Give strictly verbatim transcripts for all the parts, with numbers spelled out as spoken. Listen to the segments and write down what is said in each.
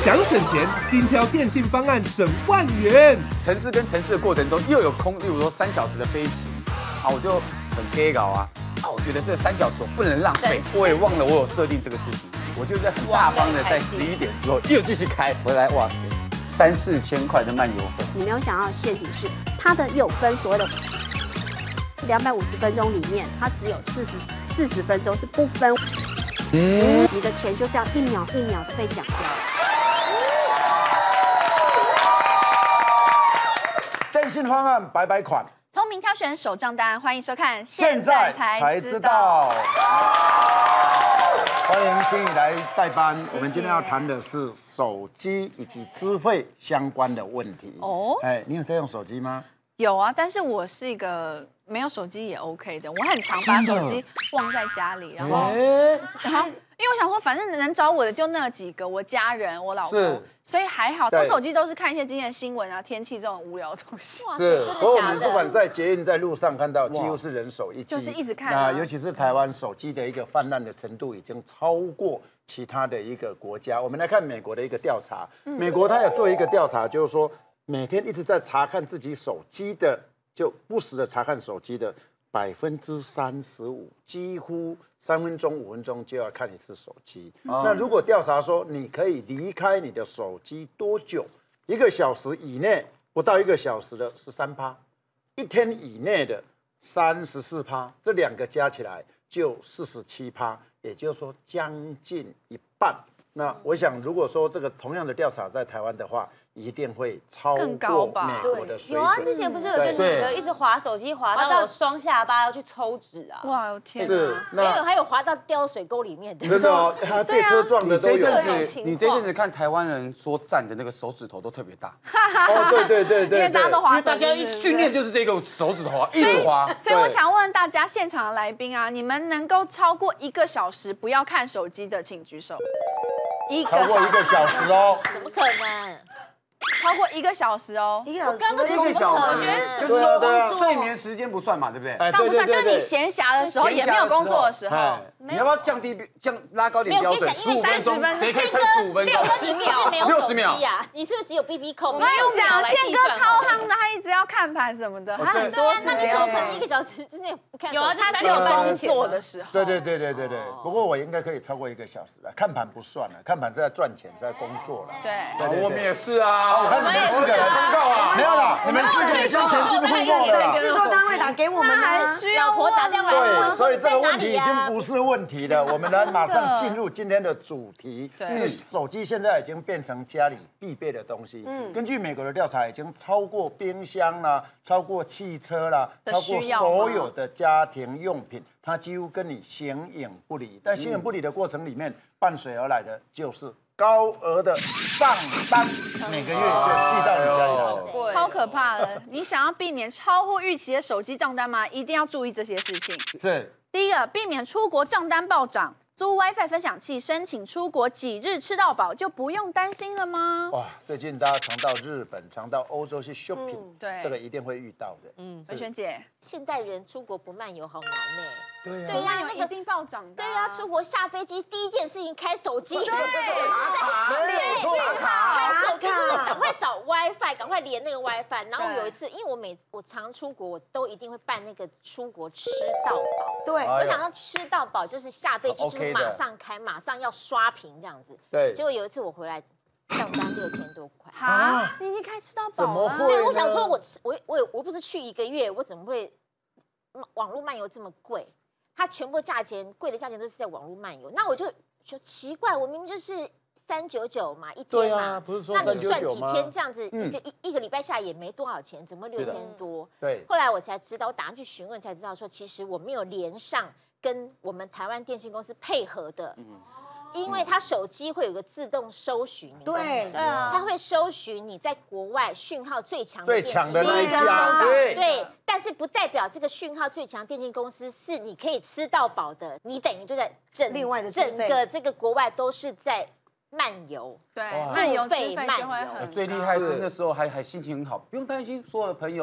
想省钱，精挑电信方案省万元。 城市跟城市的过程中又有空，例如说三小时的飞行，啊，我就很 gay 搞啊，啊，我觉得这三小时我不能浪费，我也忘了我有设定这个事情，我就在很大方的在十一点之后又继续开回来，哇塞，三四千块的漫游费。 你没有想到的陷阱是，它的有分所谓的两百五十分钟里面，它只有四十四十分钟是不分。 嗯，你的钱就这样一秒一秒的被讲掉了。 电信方案百百款， 聪明挑选手账单，欢迎收看。 现在才知道。欢迎新宇来代班。我们今天要谈的是手机以及资费相关的问题。哦，哎，你有在用手机吗？ 有啊，但是我是一个没有手机也 OK 的，我很常把手机忘在家里，然后，然后。 因为我想说，反正能找我的就那几个，我家人、我老公，所以还好。我手机都是看一些今天的新闻啊、天气这种无聊的东西。 是，不过我们不管在捷运、在路上看到，几乎是人手一机， 就是一直看。 那尤其是台湾手机的一个泛滥的程度，已经超过其他的一个国家。我们来看美国的一个调查，美国它有做一个调查，就是说每天一直在查看自己手机的，就不时的查看手机的百分之三十五，几乎。 三分钟、五分钟就要看一次手机。哦、那如果调查说你可以离开你的手机多久？一个小时以内，不到一个小时的十三趴，一天以内的三十四趴，这两个加起来就四十七趴，也就是说将近一半。那我想，如果说这个同样的调查在台湾的话，一定会超过美国的水准。 有啊，之前不是有个女的一直滑手机滑到有双下巴要去抽脂啊？ 哇，天！ 是， 没有，还有滑到掉水沟里面的。 真的哦，还被车撞的都有。 你这阵子看台湾人说站的那个手指头都特别大。 哦，对对对对， 因为大家都滑手机， 大家一训练就是这个手指头啊，一直滑。 所以我想问大家，现场的来宾啊，你们能够超过一个小时不要看手机的，请举手。 一个超过一个小时哦？ 怎么可能？ 超过一个小时哦？ 一个小时，我刚刚一个小时， 我觉得就是说睡眠时间不算嘛，对不对？ 哎， 当不算，就是你闲暇的时候，也没有工作的时候。 你要不要降低降拉高点标准？十五分钟，谁可以撑十五分钟？ 六十秒， 六十秒呀？你是不是只有 B B 扣？ 我跟你讲，宪哥超夯的，他一直要看盘什么的，他很多时间。 那你怎么可能一个小时之内不看？ 有啊，他只有工作的时候。 对对对对对对。不过我应该可以超过一个小时了，看盘不算了，看盘是在赚钱，是在工作了。 对， 我们也是啊。我看你们四个人公告啊，没有了，你们四个人向前进的公告了。 制作单位打给我们还需要老婆打电话来对，所以这个问题已经不是问题了。我们来马上进入今天的主题。因为手机现在已经变成家里必备的东西。嗯，根据美国的调查，已经超过冰箱啦，超过汽车啦，超过所有的家庭用品，它几乎跟你形影不离。但形影不离的过程里面，伴随而来的就是高额的账单，每个月就寄到你家里来， 超可怕的。你想要避免超乎预期的手机账单吗？一定要注意这些事情。 是。 第一个，避免出国账单暴涨。租 WiFi 分享器，申请出国几日吃到饱，就不用担心了吗？ 哇，最近大家常到日本、常到欧洲去 shopping，、嗯、 对， 这个一定会遇到的。 嗯，维璇姐， 现代人出国不漫游好难呢。 对呀、 对呀， 那个一定暴涨的。 对呀，出国下飞机第一件事情开手机， 对， 打卡， 连续卡， 开手机真的赶快找 WiFi， 赶快连那个 WiFi。然后有一次，因为我每我常出国，我都一定会办那个出国吃到饱。 对， 我想要吃到饱，就是下飞机就是马上开，马上要刷屏这样子。 对。 结果有一次我回来，账单六千多块。 啊？你已经开吃到饱了？ 怎么会？ 对，我想说我我我我不是去一个月，我怎么会网络漫游这么贵？它全部价钱贵的价钱都是在网络漫游，那我就说奇怪，我明明就是三九九嘛一天嘛， 啊、不是说那你算几天这样子， 嗯、 一个一一个礼拜下来也没多少钱，怎么六千多？ 对。 后来我才知道，我打上去询问才知道说，其实我没有连上跟我们台湾电信公司配合的。嗯，因为它手机会有个自动搜寻， 对对啊，它会搜寻你在国外讯号最强的最强的那一家， 对对，但是不代表这个讯号最强电信公司是你可以吃到饱的，你等于就在整另外的整个这个国外都是在漫游， 对，漫游费漫游。 很最厉害是那时候还还心情很好，不用担心所有的朋友。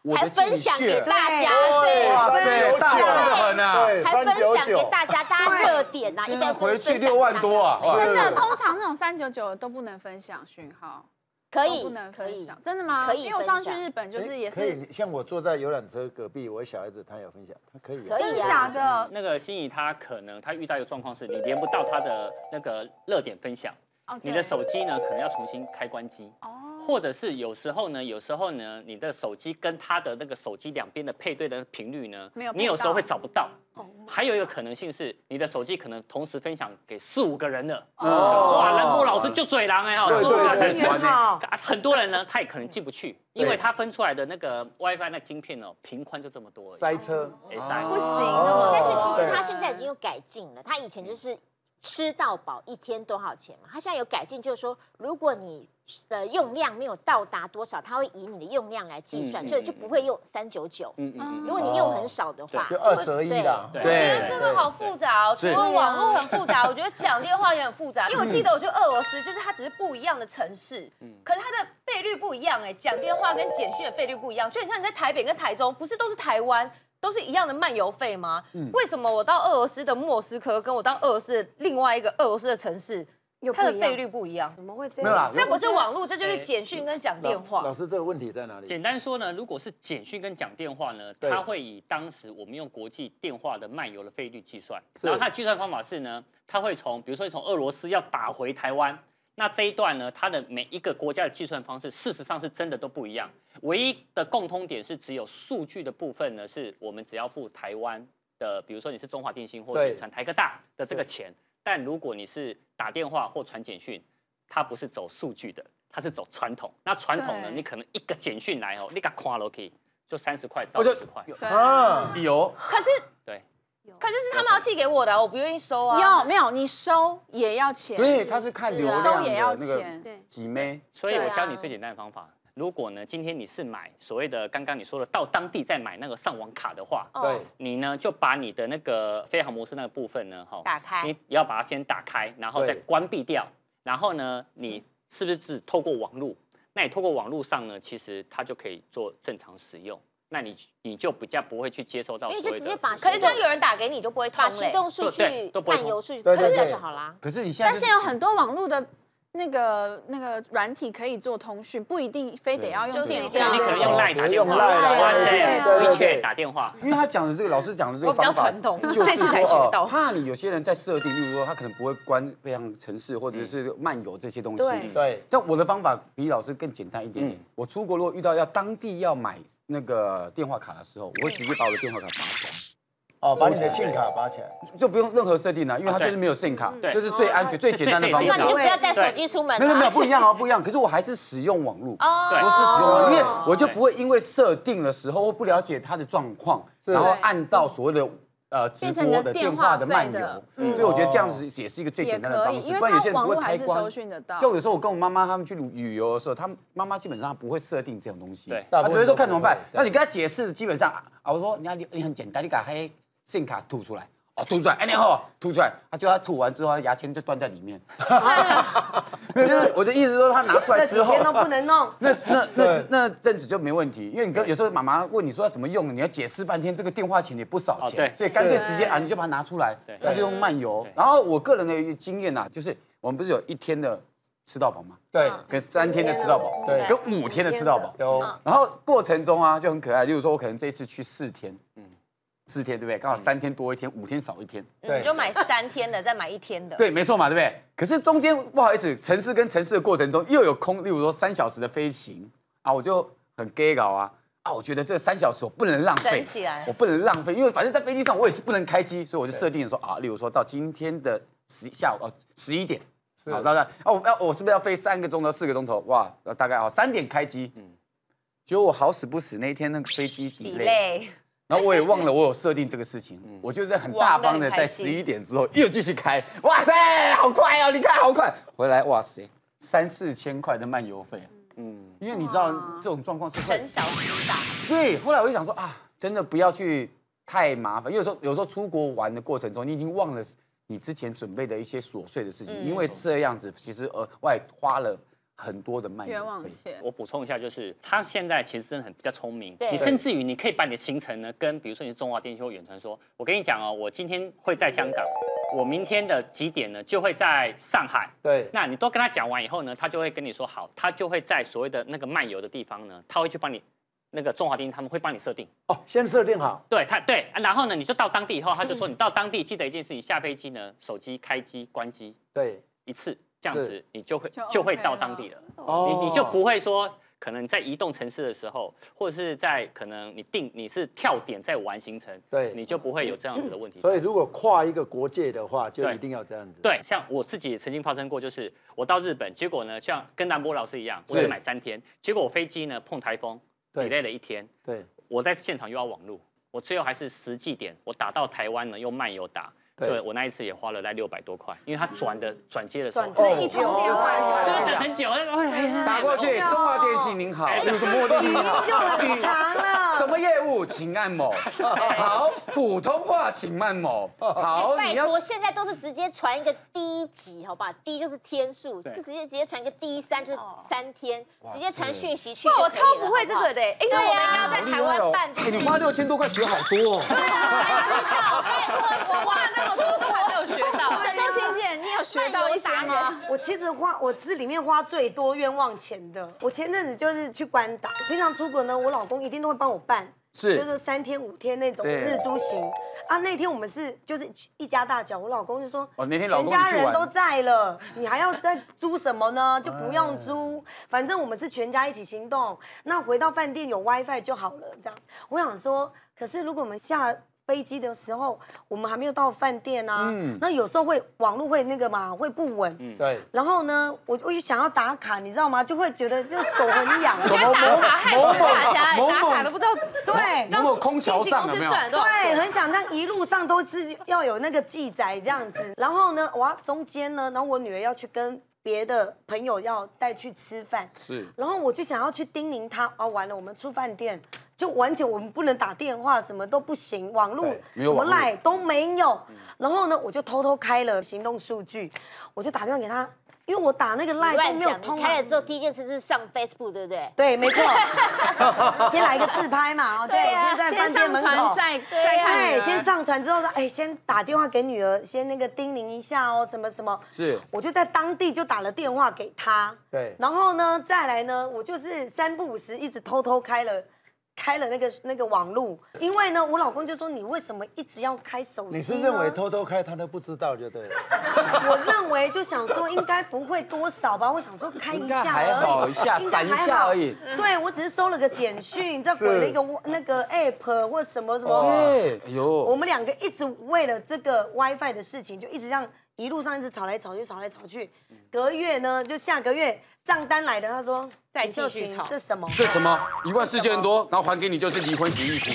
还分享给大家， 对， 哇塞， 三大方的九很啊！ 对， 还分享给九， 大家，大家热点啊，一般回去六万多啊！ 真的，通常那种三九九都不能分享讯号。 可以， 不能可以分享，真的吗？ 可以， 因为我上去日本就是也是， 可以，像我坐在游览车隔壁，我小孩子他有分享，他可以， 可以， 真的假的？ 那个心仪他可能他遇到一个状况是，你连不到他的那个热点分享，你的手机呢可能要重新开关机，或者是有时候呢，有时候呢，你的手机跟他的那个手机两边的配对的频率呢，你有时候会找不到。还有一个可能性是，你的手机可能同时分享给四五个人了。哦，哇，兰博老师就嘴狼哎哈，四五个人团呢，很多人呢，他也可能进不去，因为他分出来的那个 WiFi 那晶片哦，频宽就这么多， 塞车， 塞不行的嘛。 但是其实他现在已经有改进了，他以前就是吃到饱一天多少钱嘛，他现在有改进，就是说如果你的用量没有到达多少，它会以你的用量来计算，所以就不会用三九九。嗯嗯，如果你用很少的话， 就二折一啦。 我觉得这个好复杂哦，除了网络很复杂，我觉得讲电话也很复杂。因为我记得我去俄罗斯，就是它只是不一样的城市，可是它的费率不一样哎，讲电话跟简讯的费率不一样，就很像你在台北跟台中，不是都是台湾。都是一样的漫游费吗？为什么我到俄罗斯的莫斯科，跟我到俄罗斯的另外一个俄罗斯的城市，它的费率不一样？ 怎么会这样？ 没有啦， 这不是网络，这就是简讯跟讲电话。 老师，这个问题在哪里？ 简单说呢，如果是简讯跟讲电话呢，它会以当时我们用国际电话的漫游的费率计算，然后它的计算方法是呢，它会从比如说你从俄罗斯要打回台湾。那这一段呢，它的每一个国家的计算方式，事实上是真的都不一样。唯一的共通点是，只有数据的部分呢，是我们只要付台湾的，比如说你是中华电信或者传台科大的这个钱。但如果你是打电话或传简讯，它不是走数据的，它是走传统。那传统呢，你可能一个简讯来哦，你给看都可以，就三十块到五十块。 啊， 有。 可是对。 可是是他们要寄给我的，我不愿意收啊。 有没有？你收也要钱。 对，他是看流量的收也要那个钱。 几枚。 所以我教你最简单的方法。如果呢，今天你是买所谓的刚刚你说的到当地再买那个上网卡的话， 对， 你呢就把你的那个飞航模式那个部分呢，哈， 打开， 你要把它先打开，然后再关闭掉。然后呢，你是不是只透过网络？那你透过网络上呢，其实它就可以做正常使用。那你你就比较不会去接收到所谓的， 因为就直接把， 可是这样有人打给你就不会通把行动数据、漫游数据对可掉就好啦。 可是你现在， 但是有很多网络的那个那个软体可以做通讯，不一定非得要用电话。 你可能用 LINE 打电话， 用 LINE、 WeChat 打电话。 因为他讲的这个老师讲的这个方法，就是说哦，怕你有些人在设定，例如说他可能不会关非常程式或者是漫游这些东西。 对， 像我的方法比老师更简单一点点。我出国如果遇到要当地要买那个电话卡的时候，我会直接把我的电话卡拔起来。 哦，把你的信卡拔起来， 就不用任何设定了，因为它就是没有信卡，这是最安全、最简单的方式。 那你就不要带手机出门。 没有没有不一样哦，不一样。可是我还是使用网络， 对， 不是使用网络，因为我就不会因为设定的时候不了解它的状况，然后按到所谓的呃直播的电话的漫游。所以我觉得这样子也是一个最简单的方式，不然有些人不会开关。就有时候我跟我妈妈他们去旅游的时候，他们妈妈基本上不会设定这种东西， 对， 她只会说看怎么办。那你跟她解释，基本上啊，我说你看你你很简单，你把黑。信卡吐出来，哦，吐出来，哎，你好，吐出来，他就他吐完之后，他牙签就断在里面。就是我的意思说，他拿出来之后， 那几天都不能弄。 那那那那阵子就没问题，因为你跟有时候妈妈问你说要怎么用，你要解释半天，这个电话钱也不少钱，所以干脆直接啊，你就把它拿出来，那就用漫游。然后我个人的一个经验呐，就是我们不是有一天的吃到饱吗？ 对， 跟三天的吃到饱，对，跟五天的吃到饱。 有。 然后过程中啊就很可爱，例如说我可能这一次去四天，嗯。四天对不对？刚好三天多一天，五天少一天。 你就买三天的，再买一天的。 对，没错嘛，对不对？可是中间不好意思，城市跟城市的过程中又有空，例如说三小时的飞行啊，我就很 gay 搞啊啊！我觉得这三小时我不能浪费，我不能浪费，因为反正在飞机上我也是不能开机，所以我就设定说啊，例如说到今天的十下午哦十一点，好，大概啊我要我是不是要飞三个钟头、四个钟头？哇，大概哦三点开机，嗯，结果我好死不死那一天那个飞机 delay。然后我也忘了我有设定这个事情，我就是很大方的在十一点之后又继续开，哇塞，好快哦！你看好快，回来哇塞，三四千块的漫游费，嗯，因为你知道这种状况是很小很大， 对。后来我就想说啊，真的不要去太麻烦，因为有时候有时候出国玩的过程中，你已经忘了你之前准备的一些琐碎的事情，因为这样子其实额外花了很多的漫游冤枉钱。 我补充一下，就是他现在其实真的很比较聪明， 对你甚至于你可以把你的行程呢，跟比如说你是中华电信或远传说，我跟你讲哦，我今天会在香港，我明天的几点呢就会在上海。 对， 那你都跟他讲完以后呢，他就会跟你说好，他就会在所谓的那个漫游的地方呢，他会去帮你。那个中华电信他们会帮你设定哦，先设定好。 对他对，然后呢，你就到当地以后，他就说你到当地记得一件事情，下飞机呢，手机开机关机， 对， 一次这样子，你就会就 OK 就会到当地了。 哦你你就不会说，可能在移动城市的时候，或者是在可能你定你是跳点在玩行程， 对你就不会有这样子的问题。 所以如果跨一个国界的话，就一定要这样子。 对，像我自己也曾经发生过，就是我到日本，结果呢，像跟南波老师一样，我只买三天，结果我飞机呢碰台风。delay 了一天， 对， 我在现场又要网路，我最后还是实际点，我打到台湾呢，用漫游打，所以我那一次也花了在六百多块，因为他转的转接的时候， 哦，一通电话是不是等很久？ 打过去，中华电信您好，有什么电信您好， 就很长了。 什么业务，请按某。好，普通话请按某。好， 拜你要托，现在都是直接传一个第一集，好不好？第一就是天数，就直接直接传一个第一三，就是三天，直接传讯息去。 我超不会这个的，因为我们要在台湾办， 哎，你花六千多块学好多哦。 我花那么多都还没有学到。 秀琴姐，你有学到一些吗？ 我其实花，我是里面花最多冤枉钱的。我前阵子就是去关岛，平常出国呢，我老公一定都会帮我办， 是就是三天五天那种日租行啊。那天我们是就是一家大小，我老公就说， 哦，那天老全公去玩家人都在了，你还要再租什么呢？就不用租，反正我们是全家一起行动。那回到饭店有 WiFi 就好了，这样。我想说，可是如果我们下飞机的时候，我们还没有到饭店啊，嗯、那有时候会网络会那个嘛，会不稳。嗯， 对。 然后呢，我我想要打卡，你知道吗？就会觉得就手很痒。 我觉得打卡害死大家，打卡都不知道。 对， 某某空桥上有没有？ 对，很想这样一路上都是要有那个记载这样子。然后呢，哇，中间呢，然后我女儿要去跟别的朋友要带去吃饭， 是。 然后我就想要去叮咛她，啊，完了，我们出饭店。就完全我们不能打电话，什么都不行，网络什么赖都没有。然后呢，我就偷偷开了行动数据，我就打电话给他，因为我打那个赖都没有通。 开了之后，第一件事是上 Facebook， 对不对？ 对，没错。先来一个自拍嘛，哦，对，先在饭店门口， 再再看。 对，先上传之后说，哎，先打电话给女儿，先那个叮咛一下哦，什么什么。 是。 我就在当地就打了电话给他。 对。 然后呢，再来呢，我就是三不五时一直偷偷开了。开了那个那个网路，因为呢，我老公就说你为什么一直要开手机呢？ 你是认为偷偷开他都不知道就对了。 我认为就想说应该不会多少吧，我想说开一下而已， 还好一下，闪一下而已。 对，我只是收了个简讯，再回了一个那个 app 或什么什么。 对，哎呦， 我们两个一直为了这个 WiFi 的事情，就一直这样一路上一直吵来吵去，吵来吵去。隔月呢，就下个月账单来的，他说。 再继续吵， 这什么？ 这什么？一万四千多，然后还给你就是离婚协议书。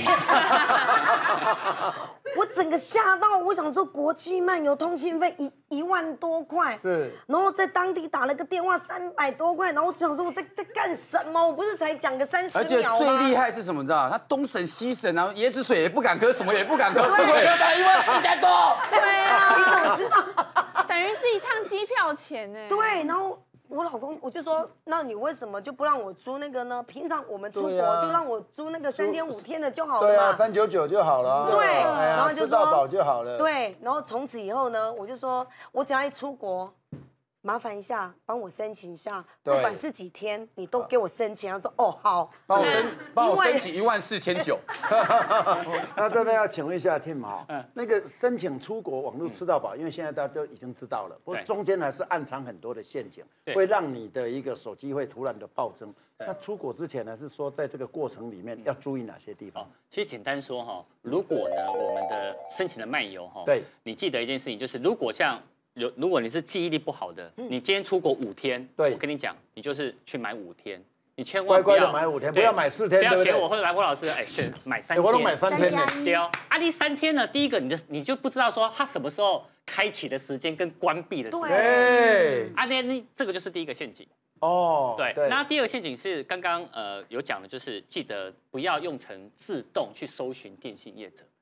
我整个吓到，我想说国际漫游通信费一一万多块， 是， 然后在当地打了个电话三百多块，然后我想说我在在干什么？我不是才讲个三十秒吗？ 而且最厉害是什么？你知道？他东省西省，然后椰子水也不敢喝，什么也不敢喝，对，要才一万四千多。 对啊， 你怎么知道？ 等于是一趟机票钱呢。 对，然后。我老公，我就说，那你为什么就不让我租那个呢？平常我们出国就让我租那个三天五天的就好了嘛。 对啊，三九九就好了。 对，然后就说吃到饱就好了。 对，然后从此以后呢，我就说我只要一出国，麻烦一下帮我申请一下，不管是几天，你都给我申请。他说哦好， 帮我申帮我申请一万四千九。 那这边要请问一下 Tim 哈，那个申请出国网络吃到饱，因为现在大家都已经知道了，不过中间还是暗藏很多的陷阱，会让你的一个手机会突然的暴增。那出国之前呢，是说在这个过程里面要注意哪些地方？ 其实简单说哈，如果呢我们的申请的漫游哈， 对， 你记得一件事情，就是如果像有如果你是记忆力不好的，你今天出国五天， 对， 我跟你讲，你就是去买五天。你千万乖乖的买五天，不要买四天， 不要学我或者来郭老师，哎，选买三天， 我都买三天的。 对哦，啊，你三天呢，第一个你的你就不知道说它什么时候开启的时间跟关闭的时间， 对， 啊，那那这个就是第一个陷阱。 哦， 对，那第二个陷阱是刚刚呃有讲的，就是记得不要用成自动去搜寻电信业者。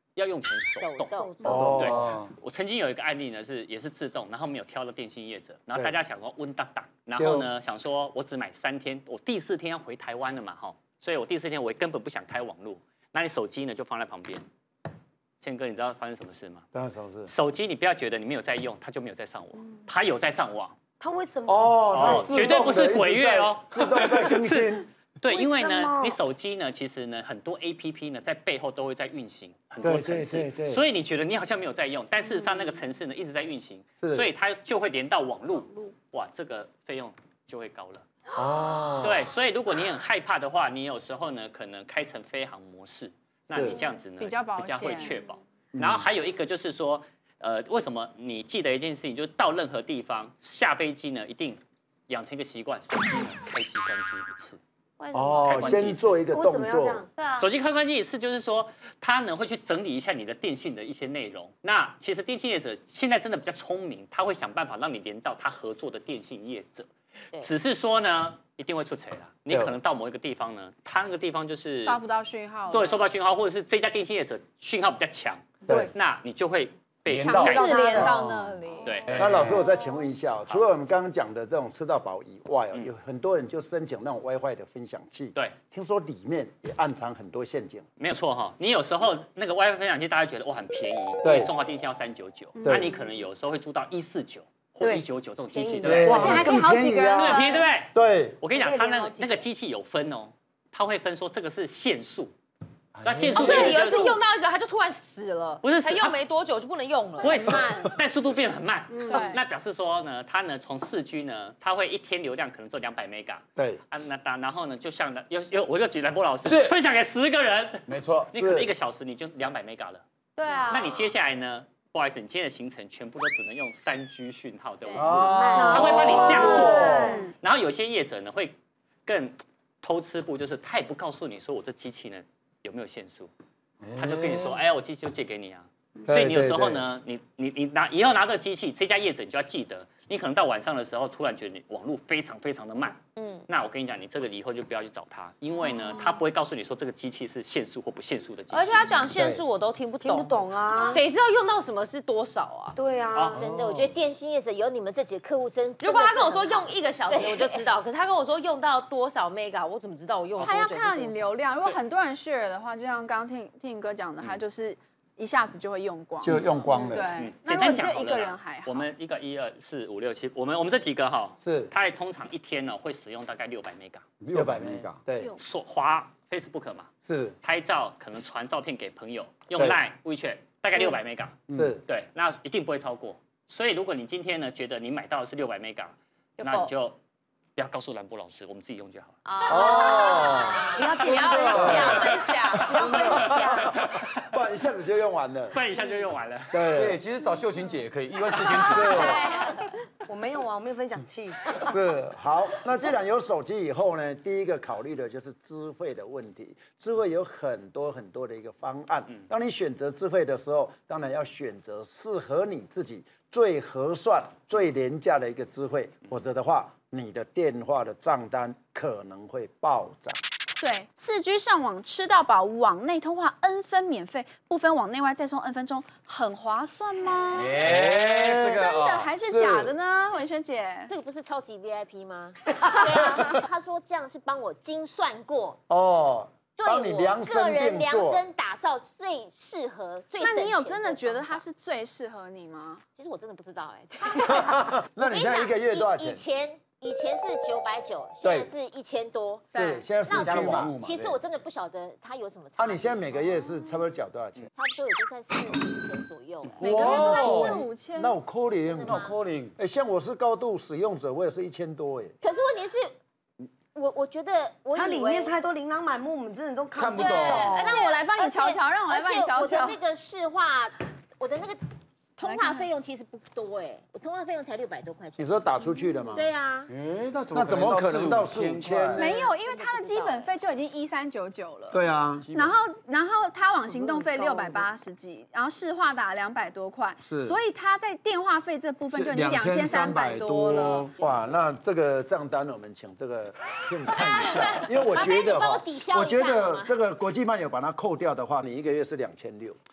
要用成手动。 手动对，我曾经有一个案例呢，是也是自动，然后没有挑到电信业者，然后大家想说温当当，然后呢想说我只买三天，我第四天要回台湾了嘛，哈，所以我第四天我根本不想开网络，那你手机呢就放在旁边。宪哥，你知道发生什么事吗？ 发生什么事？ 手机你不要觉得你没有在用，它就没有在上网，它有在上网。 它为什么？ 哦， 绝对不是鬼月哦， 自动在更新。 对，因为呢，你手机呢，其实呢，很多 A P P 呢，在背后都会在运行很多程式，所以你觉得你好像没有在用，但事实上那个程式呢一直在运行，所以它就会连到网络，哇，这个费用就会高了。哦，对，所以如果你很害怕的话，你有时候呢可能开成飞行模式，那你这样子呢比较保比较会确保。然后还有一个就是说，呃，为什么你记得一件事情，就是到任何地方下飞机呢，一定养成一个习惯，手机呢开机关机一次。 哦，先做一个动作。 对啊， 手机开关机一次，就是说它呢会去整理一下你的电信的一些内容。那其实电信业者现在真的比较聪明，他会想办法让你连到他合作的电信业者。只是说呢，一定会出错啦。你可能到某一个地方呢，他那个地方就是抓不到讯号， 对，收不到讯号，或者是这家电信业者讯号比较强， 对， 那你就会被强势连到那里。 对， 那老师，我再请问一下，除了我们刚刚讲的这种吃到饱以外，有很多人就申请那种 WiFi 的分享器。 对， 听说里面也暗藏很多陷阱。 没有错哈，你有时候那个 WiFi 分享器，大家觉得哇很便宜， 对， 因为中华电信要三九九，那你可能有时候会租到一四九。或一九九这种机器， 对， 而且还可以好几个人， 是很便宜，对不对？ 对， 我跟你讲，它那个那个机器有分哦，它会分说这个是限速，那限速的意思有一次用到一个，它就突然死了， 不是才用没多久就不能用了， 不会死，但速度变得很慢。 对， 那表示说呢，它呢从四 G 呢，它会一天流量可能只有两百 mega。 对啊，那然后呢，就像有有，我就举兰波老师是分享给十个人， 没错， 你可能一个小时你就两百 mega 了。 对啊， 那你接下来呢？不好意思，你今天的行程全部都只能用三 G 讯号的网络， 哦它会帮你降速。然后有些业者呢会更偷吃步，就是他也不告诉你说我这机器呢有没有限速，他就跟你说，哎，我机器就借给你啊。所以你有时候呢，你你你拿以后拿这个机器，这家业者你就要记得，你可能到晚上的时候突然觉得你网络非常非常的慢，嗯，那我跟你讲，你这个以后就不要去找他，因为呢，他不会告诉你说这个机器是限速或不限速的机器。 而且他讲限速我都听不懂， 听不懂啊， 谁知道用到什么是多少啊？ 对啊， 真的，我觉得电信业者有你们这几个客户真。 如果他跟我说用一个小时，我就知道；可是他跟我说用到多少 mega， 我怎么知道我用了多久？ 他要看到你流量，如果很多人 share 的话，就像刚刚听听哥讲的，他就是一下子就会用光， 就用光了。 对， 嗯， 那如果只有一个人还好， 我们一个一二四五六七，我们我们这几个哈， 是， 它通常一天呢会使用大概六百 mega， 六百 mega， 对， 说滑 Facebook 嘛， 是， 拍照可能传照片给朋友，用 Line、WeChat 大概六百 mega， 是， 对，那一定不会超过。所以如果你今天呢觉得你买到的是六百 mega， 那你就不要告诉兰波老师，我们自己用就好了。 哦， 不要不要分享分享， 不要分享， 不然一下子就用完了， 不然一下就用完了。 对对，其实找秀琴姐也可以，意外事情姐。 我没有啊，我没有分享器。 是好，那既然有手机以后呢，第一个考虑的就是资费的问题。资费有很多很多的一个方案，当你选择资费的时候，当然要选择适合你自己最合算、最廉价的一个资费，否则的话，你的电话的账单可能会暴涨。 对，四 G 上网吃到饱，网内通话 N 分免费，不分网内外再送 N 分钟，很划算吗？ 耶，这个真的还是假的呢？文萱姐， 这个不是超级 V I P 吗？对啊，他说这样是帮我精算过哦， 对帮你量身个人定做。 量身打造最适合、最那你有省钱真的觉得方法它是最适合你吗？ 其实我真的不知道哎。 那你现在一个月多少钱？ 以前以前是九百九，现在是一千多。 是，现在四 G 嘛。 其实我真的不晓得它有什么差。 啊，你现在每个月是差不多缴多少钱？ 差不多也就在四五千左右。 每个月都在四五千。 那我扣零， 那我扣零。 哎，像我是高度使用者，我也是一千多哎。 可是问题是，我我觉得我它里面太多琳琅满目，我们真的都看不懂。 那我来帮你瞧瞧，让我来帮你瞧瞧。 我的那个市话，我的那个。通话费用其实不多哎，我通话费用才六百多块钱。 你说打出去的吗？ 对呀。 哎，那怎么那怎么可能到四五千？ 没有，因为它的基本费就已经一三九九了。 对啊。 然后，然后它网行动费六百八十几，然后市话打两百多块， 是。 所以它在电话费这部分就已经两千三百多了。 哇，那这个账单我们请这个先看一下，因为我觉得哈，我觉得这个国际漫游把它扣掉的话，你一个月是两千六。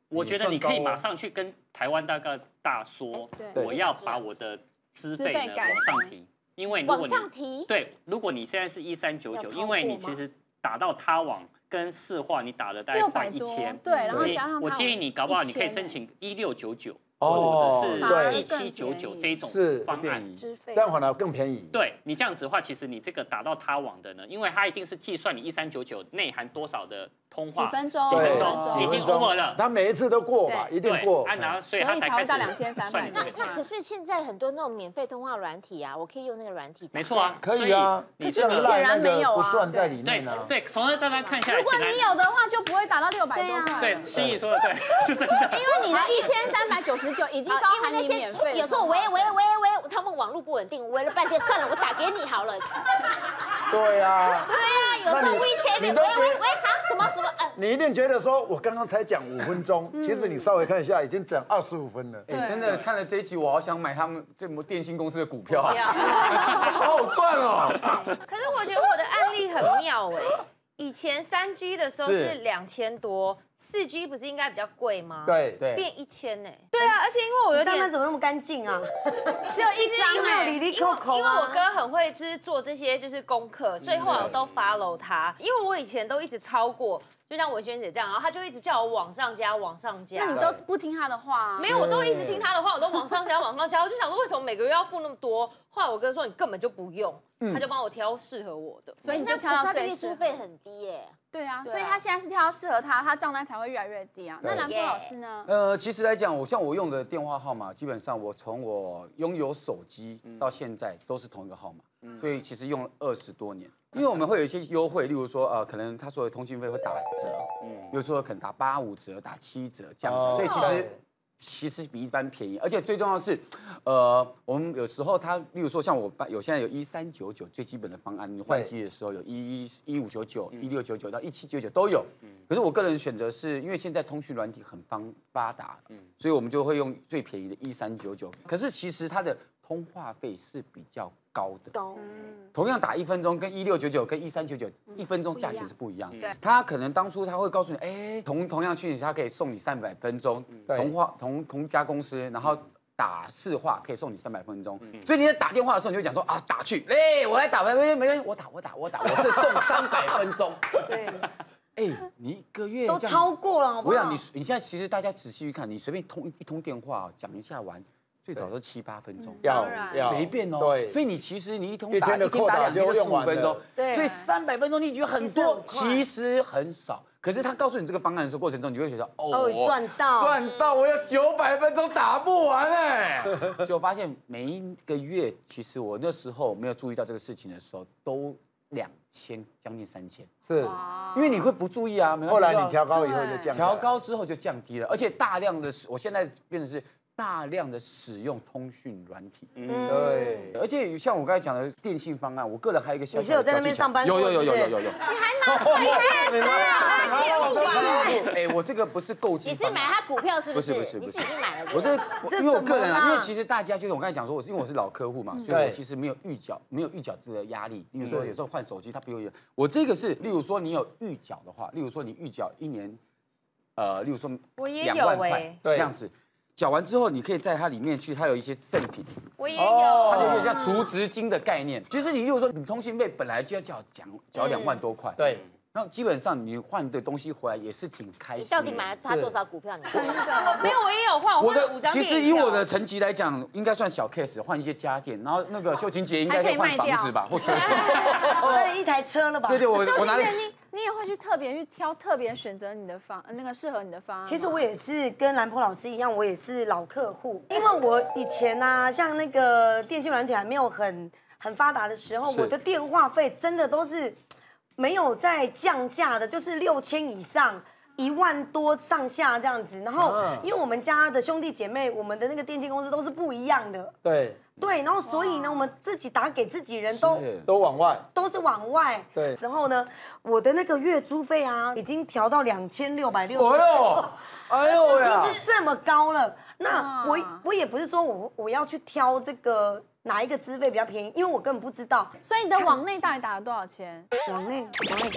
我觉得你可以马上去跟台湾大哥大说，我要把我的资费呢往上提，因为如果你往上提， 对，如果你现在是一三九九，因为你其实打到他网跟市话，你打了大概快一千， 对，然后加上我建议你搞不好你可以申请一六九九。 哦， 或者是一七九九这种方案， 这样反而更便宜。 对你这样子的话，其实你这个打到他网的呢，因为它一定是计算你一三九九内含多少的通话， 几分钟， 几分钟已经 over 了， 他每一次都过吧，一定过。 按然后所以他才开始到两千三百。 那那可是现在很多那种免费通话软体啊，我可以用那个软体。 没错啊， 可以啊。 可是你显然没有啊， 不算在里面啊。 对，从这张看下来， 如果你有的话，就不会打到六百多块。 对，心怡说的对，是真的。 因为你的一千三百九十九已经包含你免费。 有时候喂喂喂喂，他们网络不稳定，喂了半天，算了，我打给你好了。 对啊。 对啊，有时候 WeChat 喂喂喂，好，什么什么？ 你一定觉得说，我刚刚才讲五分钟，其实你稍微看一下，已经讲二十五分了。 哎，真的看了这一集，我好想买他们这么电信公司的股票，好好赚哦。 可是我觉得我的案例很妙哎，以前三 G 的时候是两千多，四 G 不是应该比较贵吗？ 对对， 变一千呢。对啊，而且因为我有点怎么那么干净啊？ 只有一张哎， 因为因为我哥很会就是做这些就是功课，所以后来我都 follow 他，因为我以前都一直超过。就像文萱姐这样，然后他就一直叫我往上加，往上加。 那你都不听他的话？ 没有，我都一直听他的话，我都往上加，往上加。我就想说，为什么每个月要付那么多？后来我哥说，你根本就不用，他就帮我挑适合我的， 所以你就挑到最月租费很低耶。 对啊，所以他现在是挑适合他，他账单才会越来越低啊。那南波老师呢？ 呃，其实来讲，我像我用的电话号码，基本上我从我拥有手机到现在都是同一个号码，所以其实用了二十多年。因为我们会有一些优惠，例如说，呃，可能他说的通讯费会打折，嗯，比如说可能打八五折、打七折这样子，所以其实其实比一般便宜，而且最重要的是，呃，我们有时候它，例如说像我有现在有一三九九最基本的方案，你换机的时候有一一五九九、一六九九到一七九九都有，可是我个人选择是因为现在通讯软体很方发达，所以我们就会用最便宜的一三九九，可是其实它的通话费是比较高的，高，同样打一分钟，跟一六九九跟一三九九一分钟价钱是不一样的。他可能当初他会告诉你，哎，同同样去，他可以送你三百分钟，同话同同家公司，然后打市话可以送你三百分钟，所以你在打电话的时候，你就讲说啊，打去，哎，我来打，没没没关系，我打我打我打，我是送三百分钟，对。哎，你一个月都超过了，好不好？ 我想你，你现在其实大家仔细去看，你随便通一通电话讲一下完。最早都七八分钟， 要随便哦。对，所以你其实你一通打一天的扣打就十五分钟， 对， 所以三百分钟你觉得很多，其实很少。可是他告诉你这个方案的过程中，你就会觉得哦， 赚到赚到，我有九百分钟打不完哎。结果发现每一个月，其实我那时候没有注意到这个事情的时候，都两千将近三千， 是， 因为你会不注意啊。 后来你调高以后就降， 调高之后就降低了，而且大量的，我现在变成是。大量的使用通讯软体，嗯，对，而且像我刚才讲的电信方案，我个人还有一个小， 你是有在那边上班？ 有有有有有有有， 你还拿回电视啊？业务吧？ 哎，我这个不是购机， 你是买他股票是不是？ 不是不是不是， 你是已经买了。 我这因为我个人啊，因为其实大家就是我刚才讲说，我是因为我是老客户嘛，所以我其实没有预缴，没有预缴这个压力。例如说有时候换手机，他不用，我这个是，例如说你有预缴的话，例如说你预缴一年，呃，例如说两万块这样子。缴完之后，你可以在它里面去，它有一些赠品。 我也有， 它就有点像储值金的概念。其实你如果说你通信费本来就要缴缴缴两万多块， 对， 那基本上你换的东西回来也是挺开心。 你到底买了他多少股票？你真的没有，我也有换，我换了五张。 其实以我的层级来讲，应该算小 case， 换一些家电。然后那个秀琴姐应该可以换房子吧，或车。 换了一台车了吧？ 对对，我我拿了。 你也会去特别去挑，特别选择你的方那个适合你的方案。 其实我也是跟兰波老师一样，我也是老客户。因为我以前啊，像那个电信软体还没有很很发达的时候，我的电话费真的都是没有在降价的，就是六千以上。一万多上下这样子，然后因为我们家的兄弟姐妹，我们的那个电信公司都是不一样的， 对对，然后所以呢，我们自己打给自己人都都往外， 都是往外， 对。 然后呢，我的那个月租费啊，已经调到两千六百六十， 哎呦，哎呦呀， 就是这么高了。那我我也不是说我我要去挑这个哪一个资费比较便宜，因为我根本不知道。 所以你的网内到底打了多少钱？ 网内，网内看。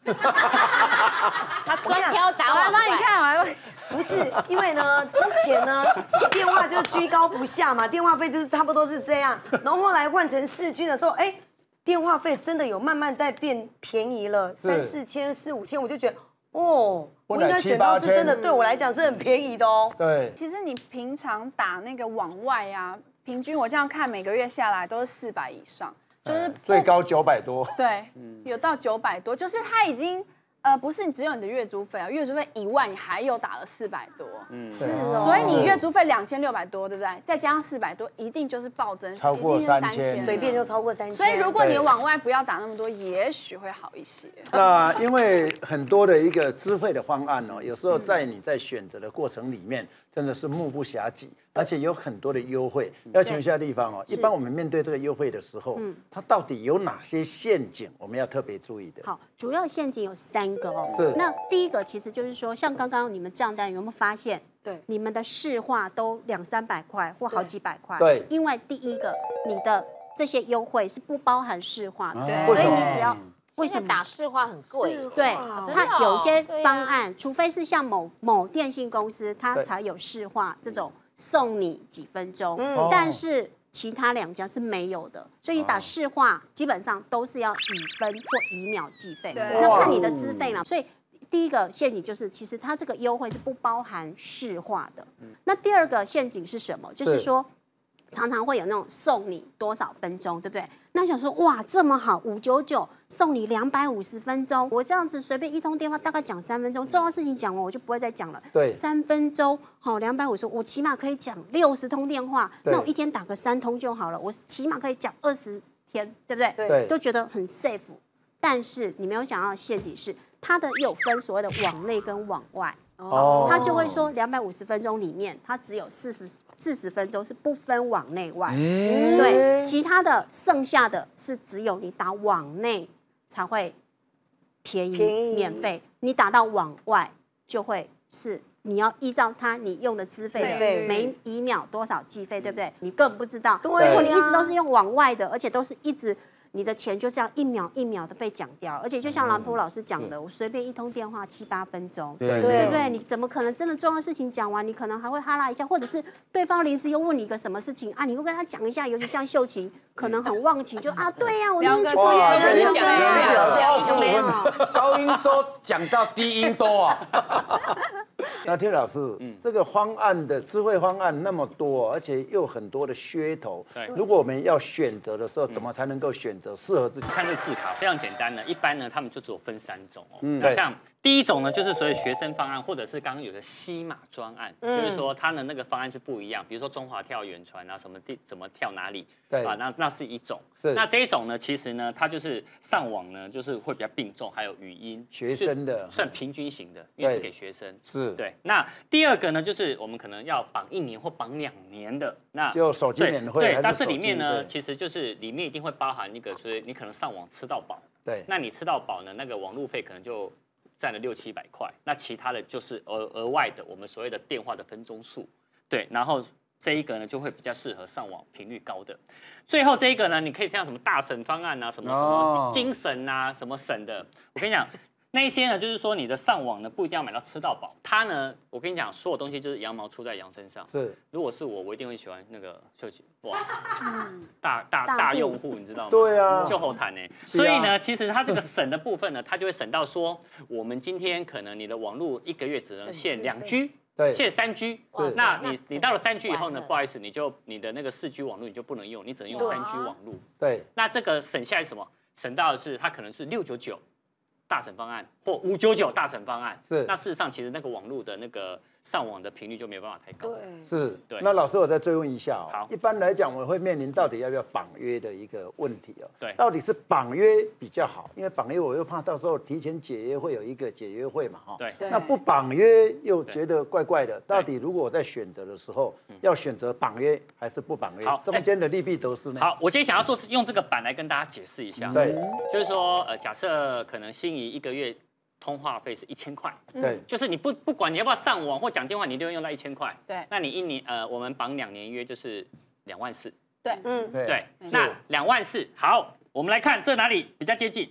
他专挑打我来网外。 帮你看，我来帮你。 不是，因为呢，之前呢电话就是居高不下嘛，电话费就是差不多是这样。然后后来换成四 G 的时候，哎，电话费真的有慢慢在变便宜了，三四千、四五千，我就觉得哦，我应该选到是真的，对我来讲是很便宜的哦。 对， 其实你平常打那个往外啊，平均我这样看每个月下来都是四百以上，就是最高九百多。 对，有到九百多，就是它已经。呃，不是只有你的月租费啊，月租费以外，你还有打了四百多，嗯， 是哦。 所以你月租费两千六百多，对不对？再加上四百多，一定就是暴增， 超过三千， 随便就超过三千。 所以如果你往外不要打那么多，也许会好一些。 那因为很多的一个资费的方案哦，有时候在你在选择的过程里面，真的是目不暇接，而且有很多的优惠。要请问一下地方哦，一般我们面对这个优惠的时候，它到底有哪些陷阱，我们要特别注意的？ 好，主要陷阱有三个哦。 是。 那第一个其实就是说，像刚刚你们账单有没有发现？ 对。 你们的市话都两三百块或好几百块。 对。 因为第一个，你的这些优惠是不包含市话的， 对。 所以你只要。为什么打市话很贵？ 对，它有一些方案，除非是像某某电信公司，它才有市话这种送你几分钟，但是其他两家是没有的，所以你打市话基本上都是要以分或以秒计费，那看你的资费嘛。所以第一个陷阱就是，其实它这个优惠是不包含市话的。那第二个陷阱是什么？就是说。常常会有那种送你多少分钟，对不对？那我想说，哇，这么好，五九九送你两百五十分钟，我这样子随便一通电话大概讲三分钟，重要事情讲完我就不会再讲了。 对， 三分钟，好，两百五十，我起码可以讲六十通电话，那我一天打个三通就好了，我起码可以讲二十天，对不对？ 对， 都觉得很 safe。但是你没有想到的陷阱是，它的有分所谓的往内跟往外。哦，他就会说两百五十分钟里面，它只有四十四十分钟是不分往内外，嗯、对，其他的剩下的是只有你打往内才会便宜免费，你打到往外就会是你要依照它你用的资费的每一秒多少计费，对不对？你根本不知道，结果你一直都是用往外的，而且都是一直。你的钱就这样一秒一秒的被讲掉了，而且就像兰普老师讲的，嗯、我随便一通电话七八分钟，对对不对？你怎么可能真的重要事情讲完，你可能还会哈拉一下，或者是对方临时又问你一个什么事情啊，你会跟他讲一下，尤其像秀琴，可能很忘情，就啊对呀、啊，我那天去过哇， 这这样这样，高音说讲到低音多啊。 那天老师，嗯，这个方案的智慧方案那么多，而且又很多的噱头，对，如果我们要选择的时候，怎么才能够选择适合自己？ 看这字卡非常简单的，一般呢，他们就只有分三种哦。嗯，那像第一种呢，就是所谓学生方案，或者是刚刚有个西马专案，嗯、就是说它的那个方案是不一样，比如说中华跳远传啊，什么地怎么跳哪里，对啊，那那是一种。那这一种呢，其实呢，它就是上网呢，就是会比较并重，还有语音， 学生的算平均型的，因为是给学生。 是。 对。那第二个呢，就是我们可能要绑一年或绑两年的，那就手机免费。 对，那这里面呢，其实就是里面一定会包含一个，所以你可能上网吃到饱。 对。 那你吃到饱呢，那个网路费可能就占了六七百块，那其他的就是额额外的我们所谓的电话的分钟数。对，然后。这一个呢就会比较适合上网频率高的，最后这一个呢，你可以听到什么大省方案啊，什么什么精省啊，什么省的。我跟你讲，那一些呢，就是说你的上网呢不一定要买到吃到饱，它呢，我跟你讲，所有东西就是羊毛出在羊身上。是，如果是我，我一定会喜欢那个秀琴，哇，嗯、大大大用户，你知道吗？ 对啊， 秀后台呢。所以呢，其实它这个省的部分呢，它就会省到说，我们今天可能你的网络一个月只能限两 G。限三 G， 那你你到了三 G 以后呢，不好意思，你就你的那个四 G 网络你就不能用，你只能用三 G 网络。 对， 那这个省下来什么？省到的是它可能是六九九大省方案或五九九大省方案。是，那事实上其实那个网络的那个上网的频率就没有办法太高。 对， 是。对。那老师，我再追问一下哦。好。一般来讲，我会面临到底要不要绑约的一个问题哦。对。到底是绑约比较好，因为绑约我又怕到时候提前解约会有一个解约会嘛哈。对。那不绑约又觉得怪怪的。到底如果我在选择的时候，要选择绑约还是不绑约？好，中间的利弊得失呢？ 好，我今天想要做用这个板来跟大家解释一下。对。就是说，呃，假设可能心仪一个月。通话费是一千块，对，就是你不不管你要不要上网或讲电话，你都要用到一千块，对。那你一年呃，我们绑两年约就是两万四， 对， 嗯，对。那两万四，好，我们来看这哪里比较接近？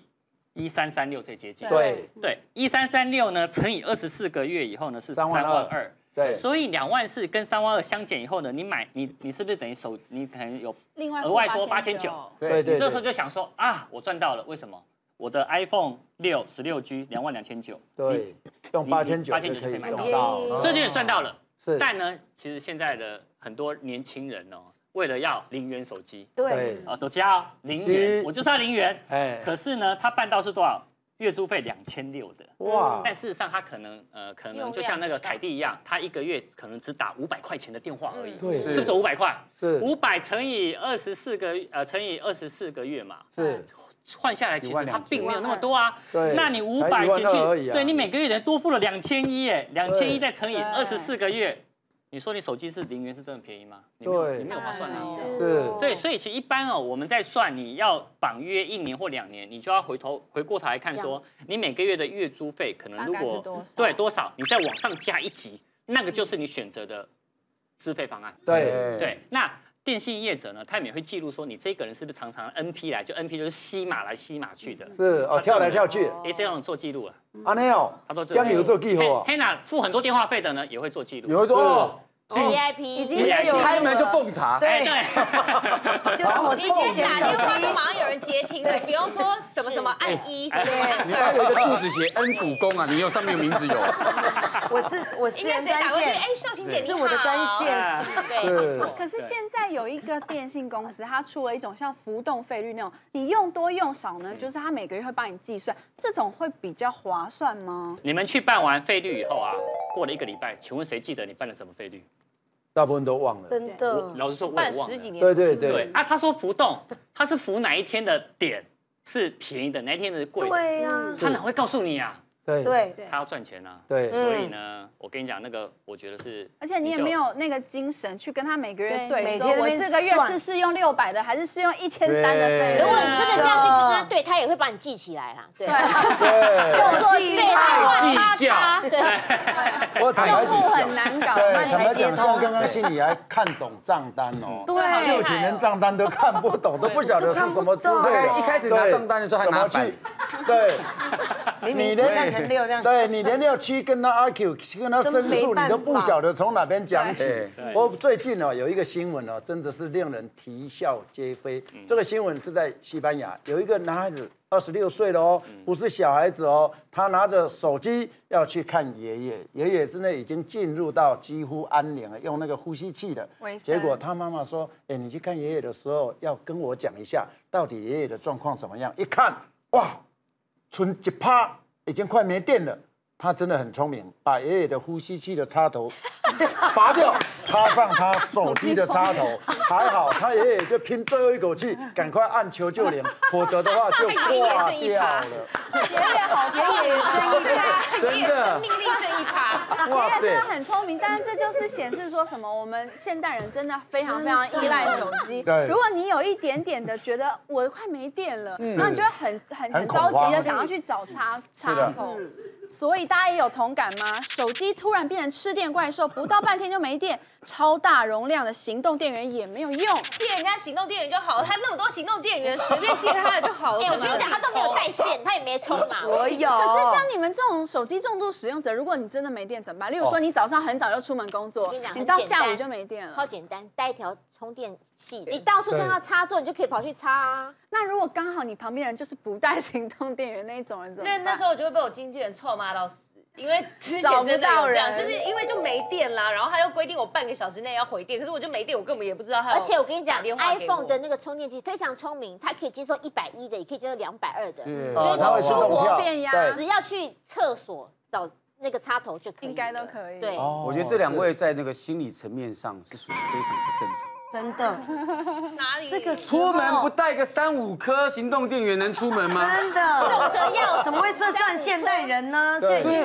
一三三六最接近。 对对，一三三六呢乘以二十四个月以后呢是三万二。 对， 所以两万四跟三万二相减以后呢，你买你你是不是等于手你可能有另外额外多八千九？ 对对， 你这时候就想说啊，我赚到了，为什么？我的 iPhone 六十六 G 两万两千九， 对，用八千九八千九就可以买用到， 这就也赚到了。 是， 但呢，其实现在的很多年轻人哦，为了要零元手机， 对， 啊，都加零元，我就是要零元。哎，可是呢，他办到是多少？月租费两千六的，哇！但事实上他可能呃，可能就像那个凯蒂一样，他一个月可能只打五百块钱的电话而已， 对， 是不是五百块？ 是五百乘以二十四个呃乘以二十四个月嘛， 是。 换下来其实它并没有那么多啊， 对， 那你五百减去，对你每个月人多付了两千一，哎，两千一再乘以二十四个月。你说你手机是零元是真的便宜吗？你没有，你没有划算啊。 是， 对，所以其实一般哦，我们在算你要绑约一年或两年，你就要回头回过头来看说，你每个月的月租费可能如果对多少，你再往上加一级，那个就是你选择的资费方案。 对对，那电信业者呢，他们也会记录说你这个人是不是常常 N P 来，就 N P 就是吸码来吸码去的。 是哦，跳来跳去。 哎，这样做记录了。 阿内哦， 他说这样有做记录啊。 黑娜付很多电话费的呢，也会做记录。 有做。 V I P 已经有开门就奉茶， 对对， 就我你今天打电话就马上有人接听的，比方说什么什么按一什么， 你还有一个柱子写恩主公啊，你有上面有名字有。 我是我私人专线， 哎，秀琴姐你好， 是我的专线， 对。 可是现在有一个电信公司，它出了一种像浮动费率那种，你用多用少呢，就是它每个月会帮你计算，这种会比较划算吗？ 你们去办完费率以后啊，过了一个礼拜，请问谁记得你办了什么费率？ 大部分都忘了， 真的。 老实说，我也忘了。 对对对对啊，他说浮动，他是浮哪一天的点是便宜的，哪一天的贵的？ 对呀， 他哪会告诉你啊？ 对对， 他要赚钱啊。 对， 所以呢，我跟你讲，那个我觉得是， 而且你也没有那个精神去跟他每个月对， 每天我这个月是适用六百的，还是适用一千三的费？ 如果你真的这样去跟他对，他也会把你记起来啦。对， 对， 做记太计较。 对， 我坦白讲很难搞。 对，坦白讲，像刚刚心里还看懂账单哦， 对， 秀琴连账单都看不懂，都不晓得是什么资费。 一开始拿账单的时候还拿去， 对， 明明是看成六这样， 对你连要去跟他 argue， 去跟他申诉，你都不晓得从哪边讲起。我最近哦有一个新闻哦，真的是令人啼笑皆非。这个新闻是在西班牙，有一个男孩子二十六岁了哦，不是小孩子哦，他拿着手机要去看爷爷，爷爷真的已经进入到几乎安宁了，用那个呼吸器的。结果他妈妈说：“哎，你去看爷爷的时候，要跟我讲一下，到底爷爷的状况怎么样？”一看，哇，存一趴，已经快没电了。他真的很聪明，把爷爷的呼吸器的插头拔掉，插上他手机的插头。还好他爷爷就拼最后一口气，赶快按求救铃，否则的话就挂掉了。 爷爷好聪明， 剩一趴，爷爷生命力剩一趴。 爷爷真的很聪明，但是这就是显示说什么？我们现代人真的非常非常依赖手机。如果你有一点点的觉得我快没电了，然后你就会很很很着急的想要去找插插头。所以大家也有同感吗？手机突然变成吃电怪兽，不到半天就没电，超大容量的行动电源也没有用， 借人家行动电源就好了，他那么多行动电源，随便借他的就好了。 哎，我跟你讲，他都没有带线，他也没充嘛。 我有。 可是像你们这种手机重度使用者，如果你真的没电怎么办？例如说你早上很早就出门工作，你到下午就没电了， 超简单，带一条充电器，你到处跟他插座，你就可以跑去插啊。 那如果刚好你旁边人就是不带行动电源那一种人怎么办？ 那那时候我就会被我经纪人臭骂到死。因为之前真的有这样，就是因为就没电啦，然后他又规定我半个小时内要回电，可是我就没电，我根本也不知道他。 而且我跟你讲 ，iPhone 的那个充电器非常聪明，它可以接受一百一的，也可以接受两百二的，所以它会自动跳变压， 只要去厕所找那个插头就可以， 应该都可以。 对， 我觉得这两位在那个心理层面上是属于非常不正常。 真的， 哪里？ 这个出门不带个三五颗行动电源能出门吗？ 真的， 重的要怎么会这算现代人呢？ 对，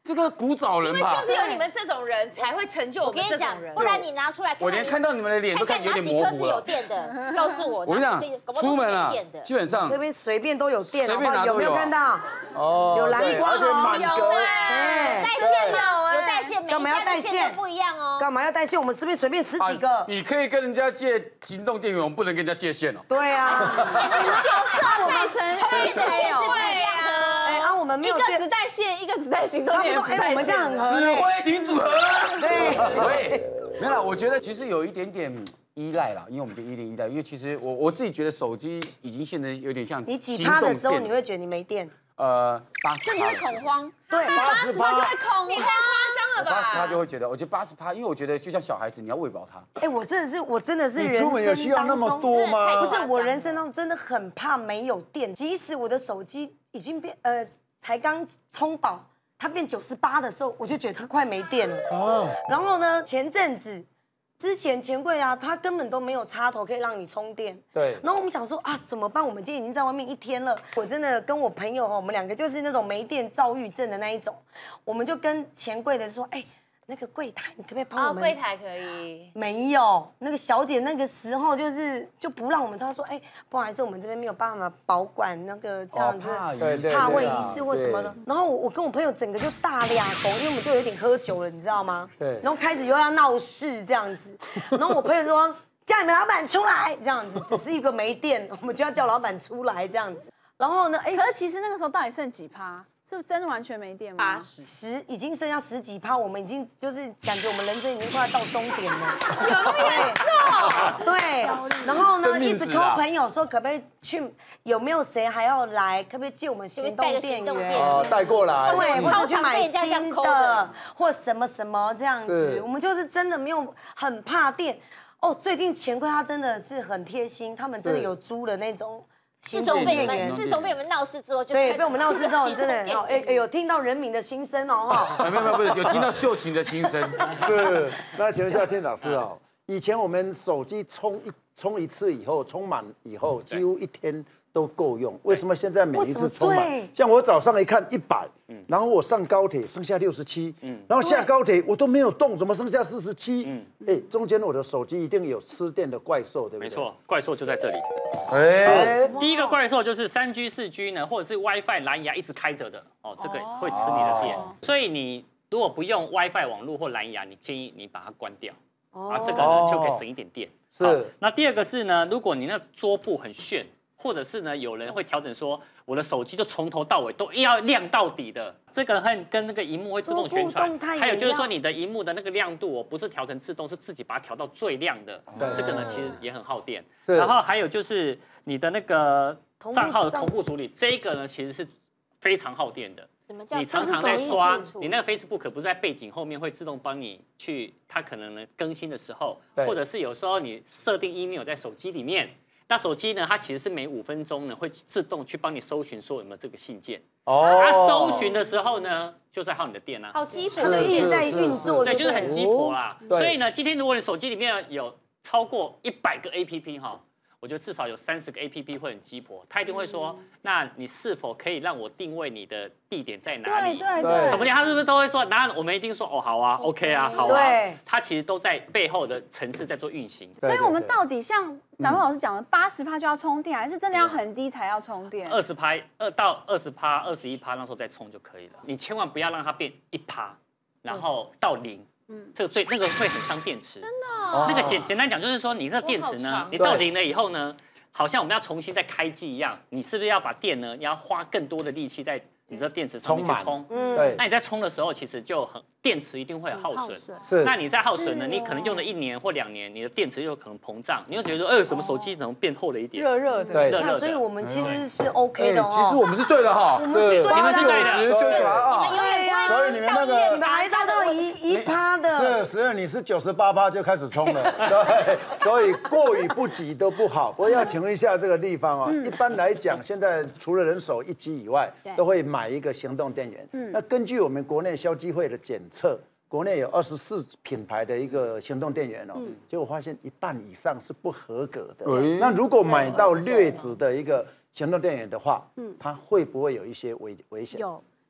这个古早人吧， 就是有你们这种人才会成就我们这种人。 不然你拿出来， 我连看到你们的脸都看有点模糊了。 是有电的，告诉我。 我跟你讲，出门啊，基本上这边随便都有电， 随便拿有没有看到？ 哦， 有蓝光哦， 有哎，带线吗？有带线， 干嘛要带线？ 不一样哦。 干嘛要带线？我们这边随便十几个。 你可以跟人家借行动电源，我们不能跟人家借线哦。 对啊， 那个销售我们充电的线是不一样的。 哎，啊，我们没有一个只带线，一个只带行动电源。 哎，我们这样很合。 指挥挺组合。 对对，没有啦，我觉得其实有一点点依赖啦，因为我们就一零一代，因为其实我我自己觉得手机已经现在有点像你几趴的时候，你会觉得你没电？ 呃，八十， 就你会恐慌， 对， 八十趴就会恐慌，你太夸张了吧？ 八十趴就会觉得，我觉得八十趴，因为我觉得就像小孩子，你要喂饱他。 哎，我真的是，我真的是人出门有需要那么多吗？ 不是，我人生当中真的很怕没有电，即使我的手机已经变呃才刚充饱，它变九十八的时候，我就觉得它快没电了。哦。然后呢，前阵子。之前钱柜啊，它根本都没有插头可以让你充电。 对。 然后我们想说啊，怎么办？我们今天已经在外面一天了，我真的跟我朋友哦，我们两个就是那种没电躁郁症的那一种，我们就跟钱柜的说，哎，那个柜台，你可不可以帮我们？ 柜台可以。 没有，那个小姐那个时候就是就不让我们，她说，哎，不好意思，我们这边没有办法保管那个这样子，怕会遗失或什么的。然后我跟我朋友整个就大俩狗，因为我们就有点喝酒了，你知道吗？ 对。 然后开始又要闹事这样子，然后我朋友说叫你们老板出来这样子，只是一个没电，我们就要叫老板出来这样子。然后呢，哎， 可是其实那个时候到底剩几趴？是真的完全没电吗？ 八十， 十已经剩下十几趴，我们已经就是感觉我们人生已经快要到终点了， 有那么严重？ 对，然后呢，一直 call 朋友说可不可以去，有没有谁还要来，可不可以借我们行动电源？ 哦，带过来， 对，或者去买新的，或什么什么这样子，我们就是真的没有很怕电。哦，最近钱柜他真的是很贴心，他们真的有租了那种。 自从被你们自从被你们闹事之后，就对被我们闹事之后，真的哎哎有听到人民的心声哦哈。 没有没有不是有听到秀琴的心声。 是，那请问一下天老师哦，以前我们手机充一充一次以后，充满以后几乎一天都够用，为什么现在每一次充满？像我早上一看一百，然后我上高铁剩下六十七，然后下高铁我都没有动，怎么剩下四十七？嗯，哎，中间我的手机一定有吃电的怪兽，对不对？ 没错，怪兽就在这里。 哎， 第一个怪兽就是三 G、四 G 呢，或者是 WiFi 蓝牙一直开着的哦，这个会吃你的电，所以你如果不用 WiFi 网络或蓝牙，你建议你把它关掉，啊，这个呢就可以省一点电。 是。 那第二个是呢，如果你那桌布很炫。或者是呢，有人会调整说，我的手机就从头到尾都要亮到底的，这个和跟那个荧幕会自动旋转，还有就是说你的荧幕的那个亮度，我不是调成自动，是自己把它调到最亮的，这个呢其实也很耗电。然后还有就是你的那个账号的同步处理，这个呢其实是非常耗电的。你常常在刷，你那个 Facebook 不是在背景后面会自动帮你去，它可能呢更新的时候，或者是有时候你设定 email 在手机里面。那手机呢？它其实是每五分钟呢会自动去帮你搜寻说有没有这个信件。哦。它搜寻的时候呢，就在耗你的电啊。 好鸡婆， 它就一直在运作。 对，就是很鸡婆啦。所以呢，今天如果你手机里面有超过一百个 A P P 哈，我觉得至少有三十个 A P P 会很鸡婆，他一定会说，那你是否可以让我定位你的地点在哪里？ 对对对。 什么点？他是不是都会说？然后我们一定说哦，好啊 ，OK 啊，好啊。对。他其实都在背后的程式在做运行。 所以我们到底像南风老师讲的，八十趴就要充电，还是真的要很低才要充电？ 二十趴，二到二十趴，二十一趴那时候再充就可以了。你千万不要让它变一趴，然后到零。嗯，这个最那个会很伤电池。真的。那个简简单讲就是说，你那个电池呢，你到零了以后呢，好像我们要重新再开机一样，你是不是要把电呢，要花更多的力气在你这电池上面去充？嗯，对。那你在充的时候，其实就很电池一定会有耗损。是。那你在耗损呢，你可能用了一年或两年，你的电池又可能膨胀，你又觉得说，哎，什么手机怎么变厚了一点？ 热热的。 对。热热的。 所以我们其实是 OK 的哦。 其实我们是对的哈。 是。 你们是九十就把啊。 所以你们那个。 你们还到到一一趴的。 是，十二你是九十八趴就开始充了。对。所以过与不及都不好。我要请问一下这个地方啊，一般来讲，现在除了人手一机以外，都会买一个行动电源。嗯，那根据我们国内消基会的检测，国内有二十四品牌的一个行动电源哦，嗯、结果发现一半以上是不合格的。嗯、那如果买到劣质的一个行动电源的话，嗯，它会不会有一些危危险？ 有。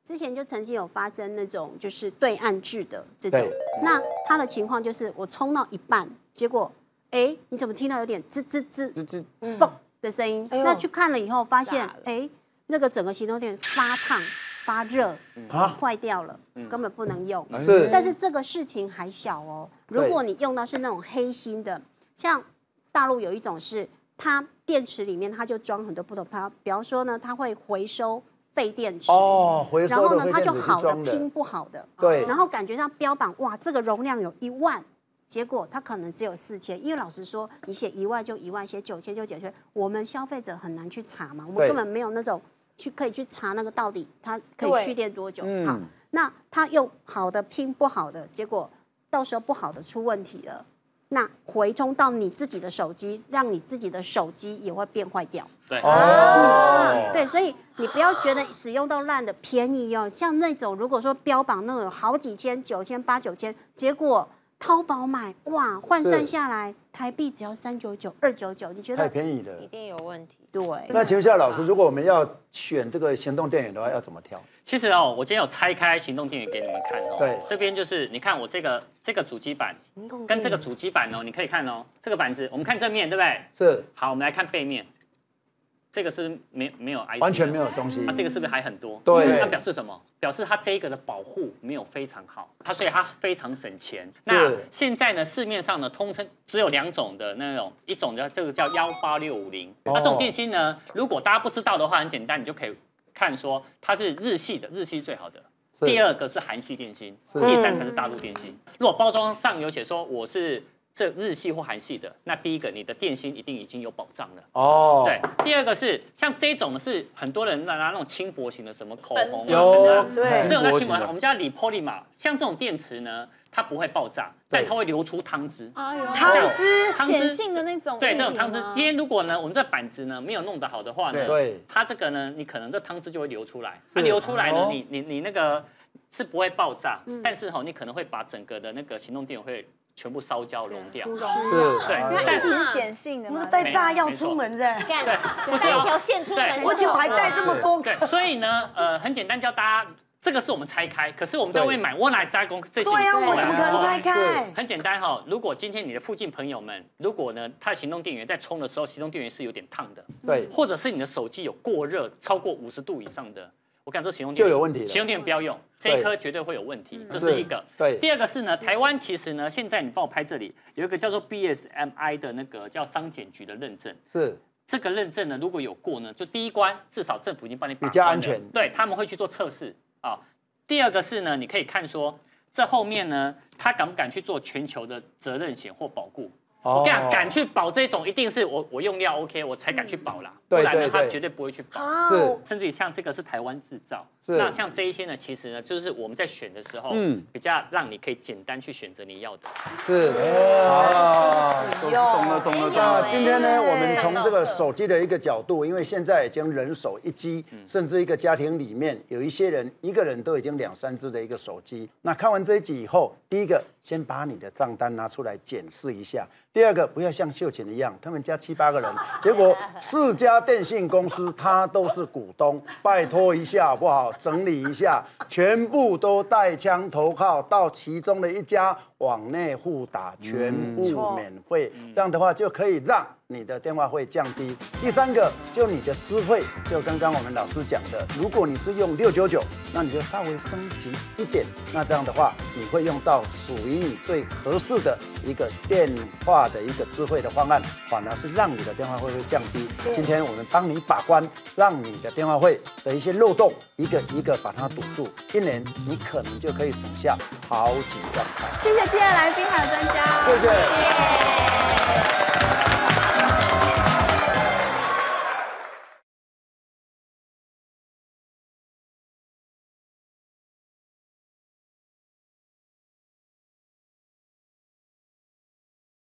之前就曾经有发生那种就是对岸制的这种，那他的情况就是我冲到一半，结果哎，你怎么听到有点吱吱吱吱吱嘣的声音？那去看了以后发现，哎，那个整个行动电源发烫、发热，坏掉了，根本不能用。是，但是这个事情还小哦。如果你用到是那种黑心的，像大陆有一种是它电池里面它就装很多不同，比方说呢，它会回收。废电池哦，回收然后呢，它就好的拼不好的， 对， 然后感觉上标榜哇，这个容量有一万，结果它可能只有四千，因为老实说，你写一万就一万，写九千就九千，我们消费者很难去查嘛，我们根本没有那种去可以去查那个到底它可以蓄电多久。好，那它用好的拼不好的，结果到时候不好的出问题了。那回充到你自己的手机，让你自己的手机也会变坏掉。 对， 哦，对，所以你不要觉得使用到烂的便宜哦，像那种如果说标榜那种好几千、九千、八九千，结果淘宝买哇，换算下来台币只要三九九、二九九，你觉得太便宜了？ 一定有问题。 对。 那请问一下老师，如果我们要选这个行动电源的话，要怎么挑？ 其实哦，我今天有拆开行动电源给你们看哦。 对， 这边就是你看我这个这个主机板跟这个主机板哦，你可以看哦，这个板子我们看正面对不对？ 是。 好，我们来看背面，这个是没没有 I C， 完全没有东西。 它这个是不是还很多？ 对。 那表示什么？表示它这个的保护没有非常好，它所以它非常省钱。那现在呢，市面上呢通称只有两种的那种，一种叫这个叫幺八六五零，那这种电芯呢，如果大家不知道的话，很简单，你就可以。看说它是日系的，日系是最好的。第二个是韩系电芯，第三才是大陆电芯。如果包装上有写说我是这日系或韩系的，那第一个你的电芯一定已经有保障了。哦，对。第二个是像这种是很多人拿那种轻薄型的什么口红啊，对，这种在轻薄，我们叫锂 polymer。像这种电池呢，它不会爆炸，但它会流出汤汁。 哎呦， 汤汁， 汤汁性的那种。 对，这种汤汁，今天如果呢，我们这板子呢没有弄得好的话呢，对，它这个呢，你可能这汤汁就会流出来。它流出来呢，你你你那个是不会爆炸，但是哈，你可能会把整个的那个行动电源会全部烧焦融掉。 是， 对， 它一体是碱性的嘛， 我们带炸药出门噻， 对，带一条线出门， 而且我还带这么多个。所以呢，呃，很简单教大家。这个是我们拆开，可是我们在外面买，我来加工这些。 对呀，我怎么可能拆开？ 很简单哈，如果今天你的附近朋友们，如果呢，他的行动电源在充的时候，行动电源是有点烫的， 对， 或者是你的手机有过热，超过五十度以上的，我跟你说，行动电源就有问题了。 行动电源不要用，这一颗绝对会有问题，这是一个。 对。 第二个是呢，台湾其实呢，现在你帮我拍这里有一个叫做 B S M I 的那个叫商检局的认证。 是。 这个认证呢，如果有过呢，就第一关至少政府已经帮你把关了， 比较安全。 对，他们会去做测试啊。第二个是呢，你可以看说这后面呢，他敢不敢去做全球的责任险或保固？我跟你讲，敢去保这种，一定是我我用料 OK， 我才敢去保啦，不然呢，他绝对不会去保。是，甚至于像这个是台湾制造，那像这一些呢，其实呢，就是我们在选的时候，嗯，比较让你可以简单去选择你要的。 是，啊，懂了懂了。那今天呢，我们从这个手机的一个角度，因为现在已经人手一机，甚至一个家庭里面有一些人一个人都已经两三只的一个手机。那看完这一集以后，第一个先把你的账单拿出来检视一下。第二个，不要像秀琴一样，他们家七八个人，结果四家电信公司他都是股东，拜托一下好不好？整理一下，全部都带枪投靠到其中的一家往内互打，全部免费，这样的话就可以让你的电话费降低。第三个，就你的资费，就刚刚我们老师讲的，如果你是用六九九，那你就稍微升级一点，那这样的话，你会用到属于你最合适的一个电话的一个资费的方案，反而是让你的电话费会降低。今天我们帮你把关，让你的电话费的一些漏洞一个一个把它堵住，一年你可能就可以省下好几万块。 谢谢今天的来宾还有专家， 谢谢。